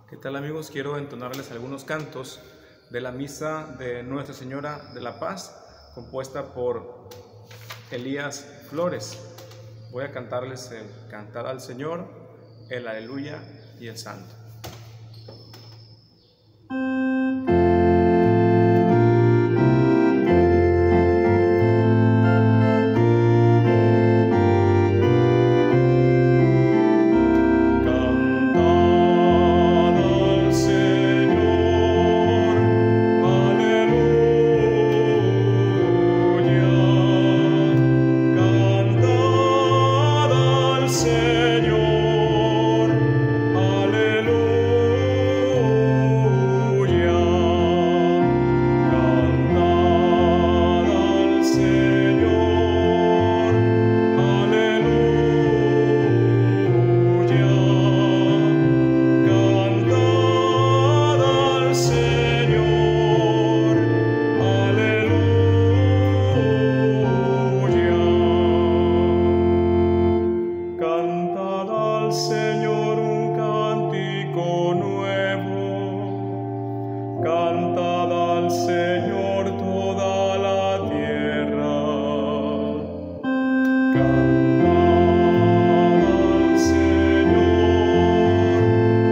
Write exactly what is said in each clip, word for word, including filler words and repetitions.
¿Qué tal, amigos? Quiero entonarles algunos cantos de la misa de Nuestra Señora de la Paz, compuesta por Elías Flores. Voy a cantarles el Cantar al Señor, el Aleluya y el Santo. Cantad al Señor toda la tierra. Cantad al Señor.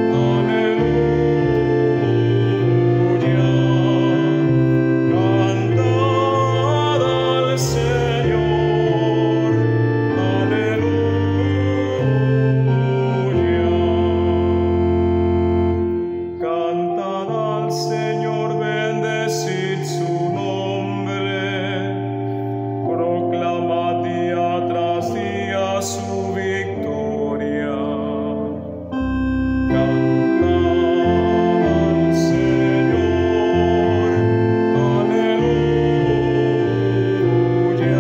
Aleluya. Cantad al Señor. Aleluya. Cantad al Señor, bendecid su nombre, proclamad día tras día su victoria. Cantad al Señor, aleluya.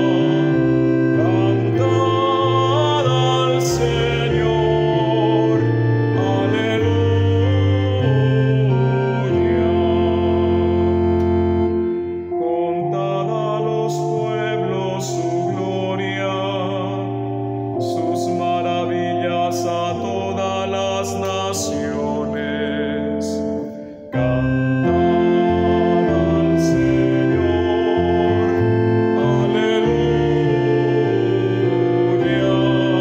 Cantad al Señor, aleluya. Contad a los pueblos su gloria, sus maravillas a todas las naciones. Cantad al Señor, aleluya.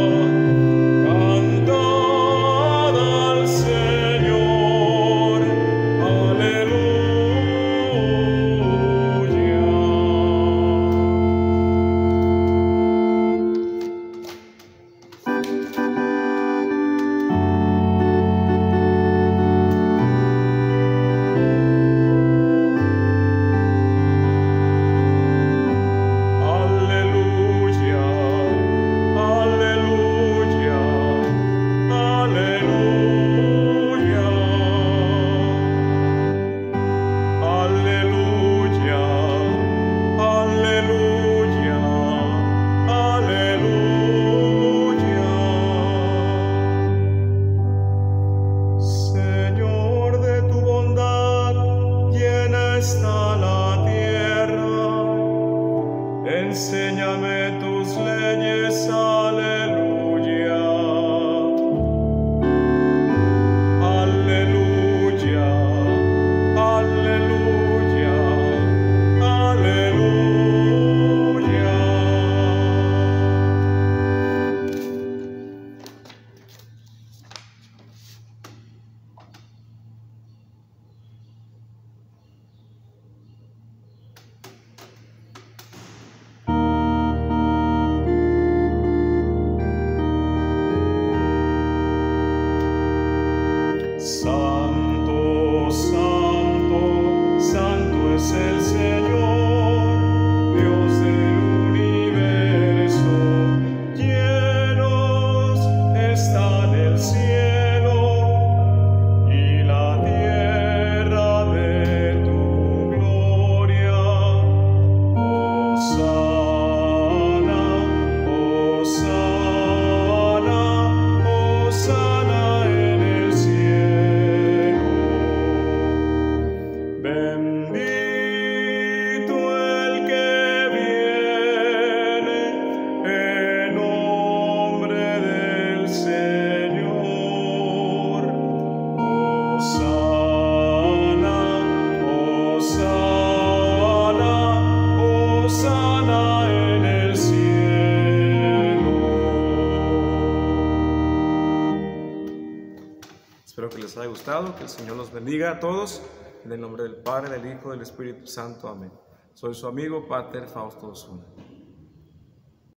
Cantad al Señor, aleluya. Aleluya, aleluya, aleluya. Aleluya, aleluya, aleluya. Señor, de tu bondad llena está la tierra. Enséñame tus leyes, aleluya. Aleluya, aleluya, aleluya. Santo, santo, santo es el Señor, Dios del universo. Llenos están el cielo y la tierra de tu gloria. Hosana, Hosana, Hosana en el cielo. Espero que les haya gustado, que el Señor los bendiga a todos. En el nombre del Padre, del Hijo, del Espíritu Santo. Amén. Soy su amigo, Pater Fausto Osuna.